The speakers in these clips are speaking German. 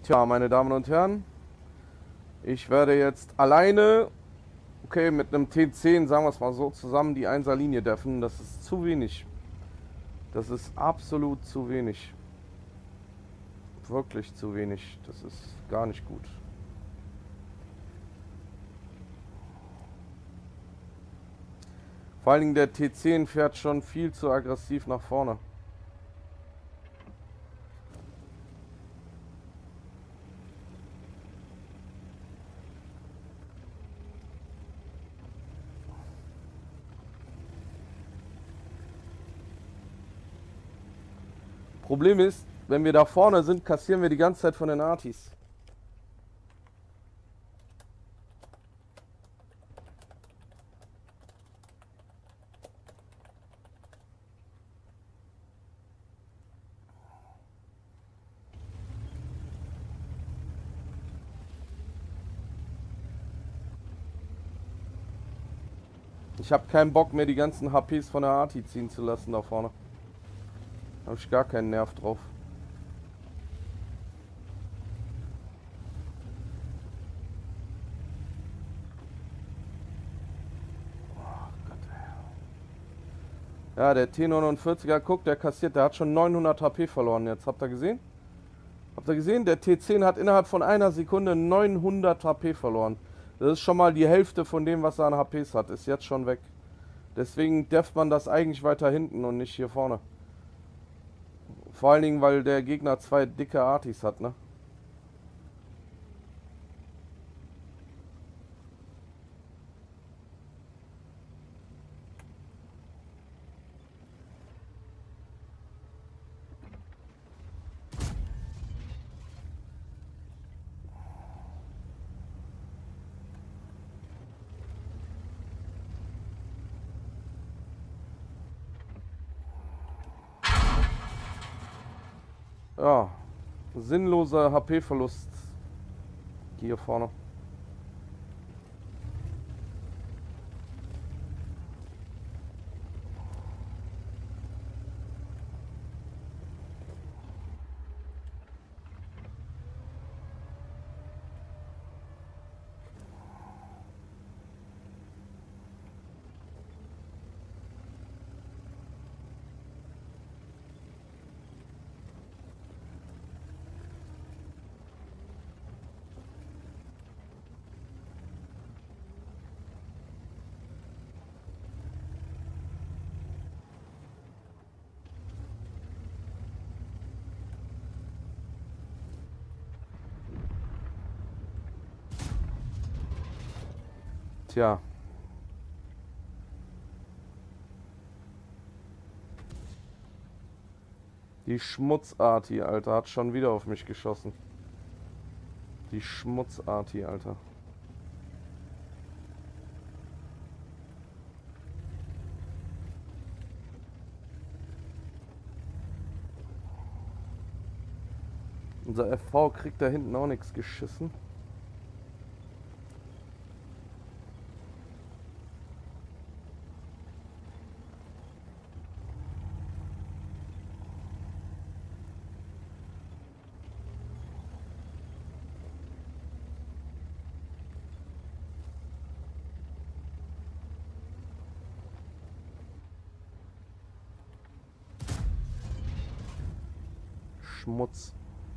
Tja, meine Damen und Herren, ich werde jetzt alleine, okay, mit einem T10, sagen wir es mal so, zusammen die 1er Linie deffen. Das ist zu wenig. Das ist absolut zu wenig. Wirklich zu wenig. Das ist gar nicht gut. Vor allen Dingen der T10 fährt schon viel zu aggressiv nach vorne. Problem ist, wenn wir da vorne sind, kassieren wir die ganze Zeit von den Artis. Ich habe keinen Bock mehr, die ganzen HPs von der Arti ziehen zu lassen da vorne. Da habe ich gar keinen Nerv drauf. Ja, der T49er, guckt, der kassiert, der hat schon 900 HP verloren jetzt. Habt ihr gesehen? Habt ihr gesehen? Der T10 hat innerhalb von einer Sekunde 900 HP verloren. Das ist schon mal die Hälfte von dem, was er an HPs hat. Ist jetzt schon weg. Deswegen deft man das eigentlich weiter hinten und nicht hier vorne. Vor allen Dingen, weil der Gegner zwei dicke Artis hat, ne? Ja, sinnloser HP-Verlust hier vorne. Tja. Die Schmutzarti, Alter, hat schon wieder auf mich geschossen. Die Schmutzarti, Alter. Unser FV kriegt da hinten auch nichts geschissen. Schmutz.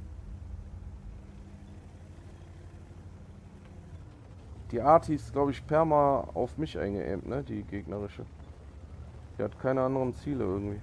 Die Arti ist, glaube ich, perma auf mich eingeaimt, ne? Die gegnerische. Die hat keine anderen Ziele irgendwie.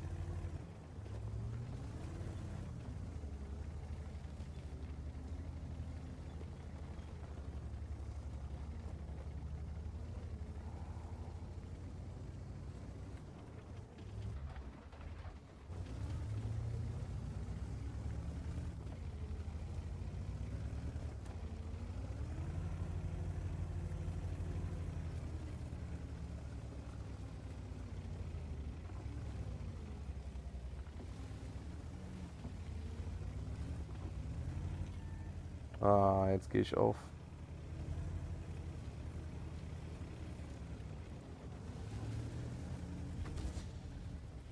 Ah, jetzt gehe ich auf.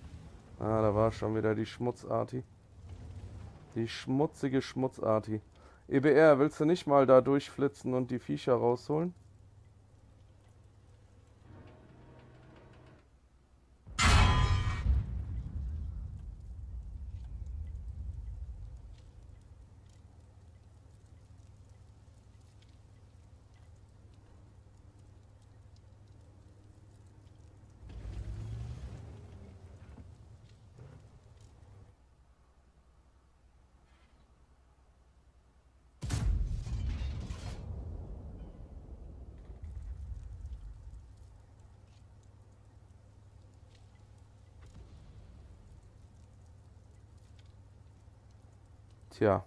Ah, da war schon wieder die Schmutzarti. Die schmutzige Schmutzarti. EBR, willst du nicht mal da durchflitzen und die Viecher rausholen? Tja.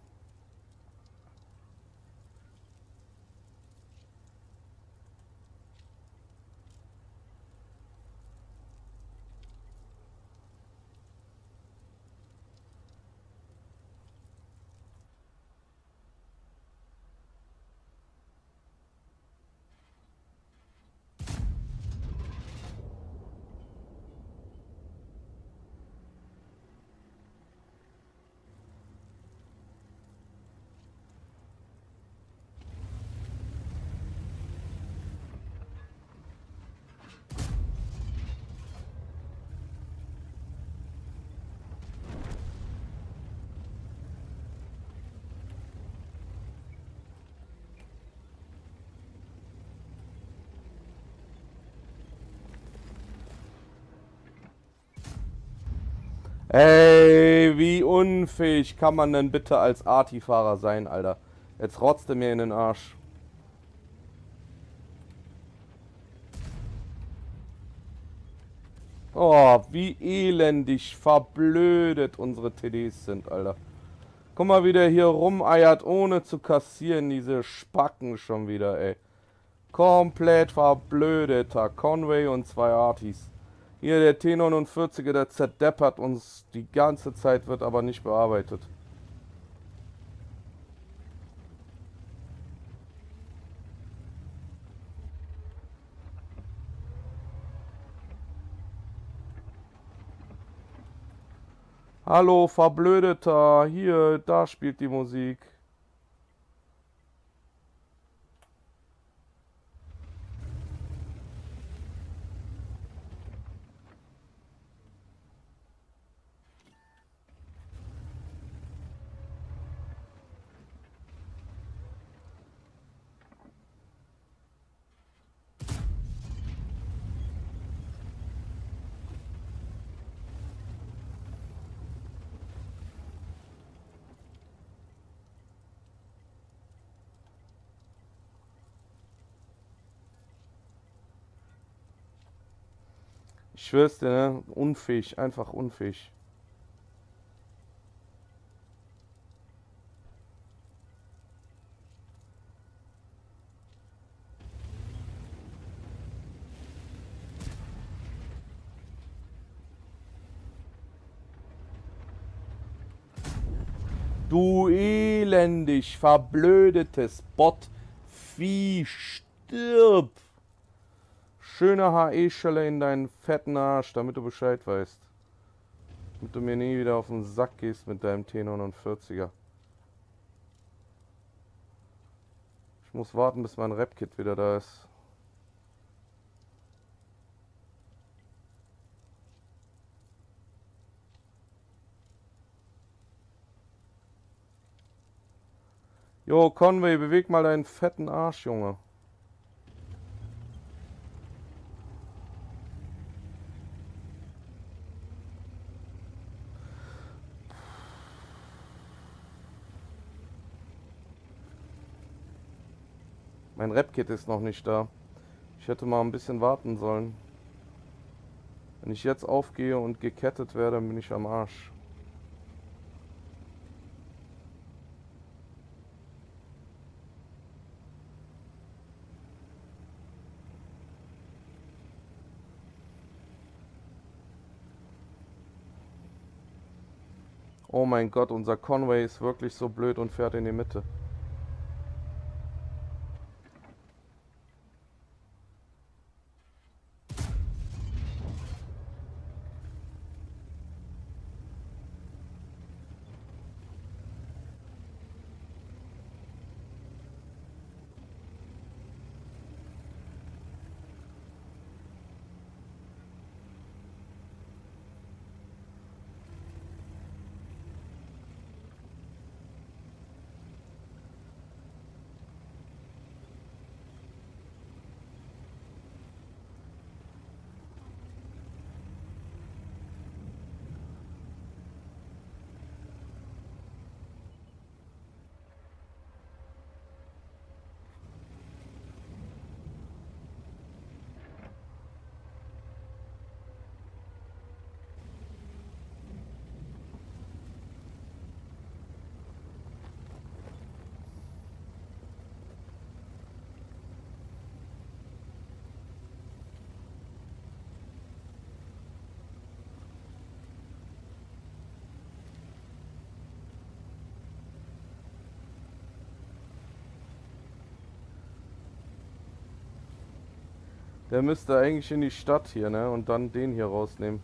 Ey, wie unfähig kann man denn bitte als Arti-Fahrer sein, Alter? Jetzt rotzt er mir in den Arsch. Oh, wie elendig verblödet unsere TDs sind, Alter. Guck mal, wie der hier rumeiert, ohne zu kassieren, diese Spacken schon wieder, ey. Komplett verblödeter Conway und zwei Artis. Hier der T49er, der zerdeppert uns die ganze Zeit, wird aber nicht bearbeitet. Hallo, Verblödeter, hier, da spielt die Musik. Ich schwör's dir, ne? Unfähig, einfach unfähig. Du elendig verblödetes Bot-Vieh, stirb! Schöne HE-Schelle in deinen fetten Arsch, damit du Bescheid weißt. Damit du mir nie wieder auf den Sack gehst mit deinem T49er. Ich muss warten, bis mein Rap-Kit wieder da ist. Jo, Conway, beweg mal deinen fetten Arsch, Junge. Mein Rap-Kit ist noch nicht da. Ich hätte mal ein bisschen warten sollen. Wenn ich jetzt aufgehe und gekettet werde, dann bin ich am Arsch. Oh mein Gott, unser Conway ist wirklich so blöd und fährt in die Mitte. Der müsste eigentlich in die Stadt hier, ne? Und dann den hier rausnehmen.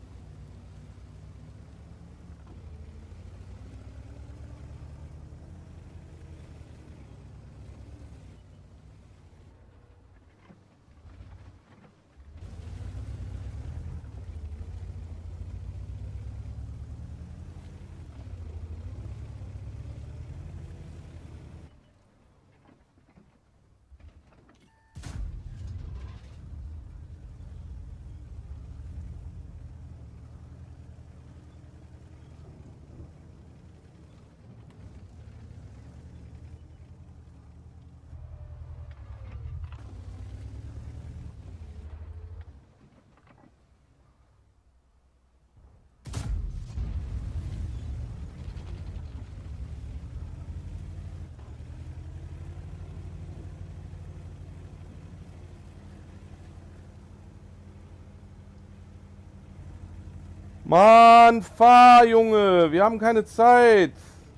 Mann, fahr, Junge! Wir haben keine Zeit!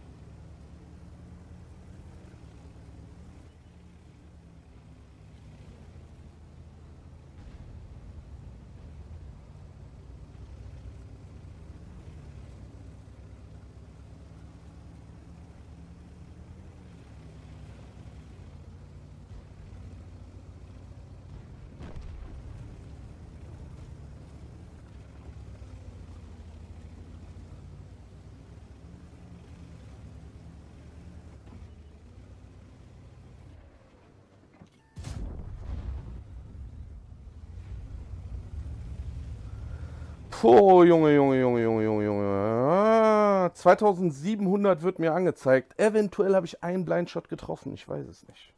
Oh, Junge, Junge, Junge, Junge, Junge, Junge. 2700 wird mir angezeigt. Eventuell habe ich einen Blindshot getroffen. Ich weiß es nicht.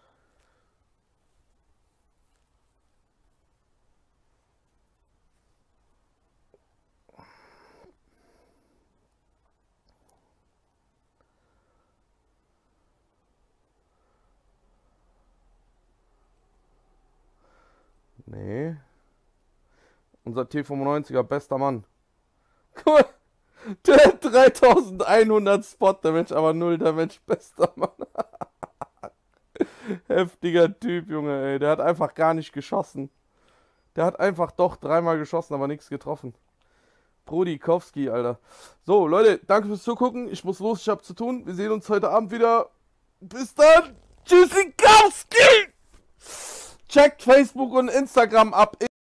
Nee. Unser T95er, bester Mann. Guck mal, der hat 3100 Spot Damage, aber 0 Damage, bester Mann. Heftiger Typ, Junge, ey. Der hat einfach gar nicht geschossen. Der hat einfach doch dreimal geschossen, aber nichts getroffen. Brodikowski, Alter. So, Leute, danke fürs Zugucken. Ich muss los, ich hab zu tun. Wir sehen uns heute Abend wieder. Bis dann. Tschüssikowski! Checkt Facebook und Instagram ab.